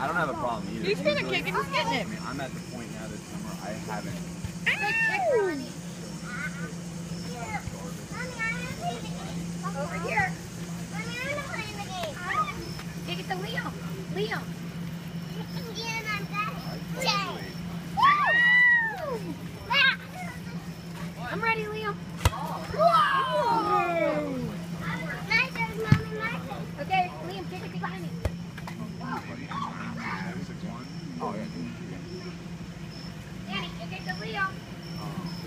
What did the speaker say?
I don't have a problem either. He's gonna kick it. He's getting it. I mean, I'm at the point now this summer I haven't. Over here. Mommy, I want to play in the game. Take it to Liam. Liam. Again, I'm done. I'm ready, Liam. Whoa! My turn, Mommy, my turn. Okay, Liam, take it behind me. Oh, yeah. Danny, take it to Liam.